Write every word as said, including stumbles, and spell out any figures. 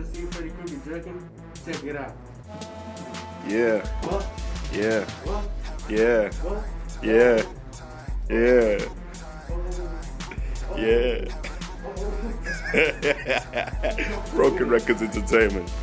ever seen Freddy Krueger jerking? Check it out. Yeah. What? Yeah. What? Yeah. What? Yeah. Yeah. Yeah. Broken Records Entertainment.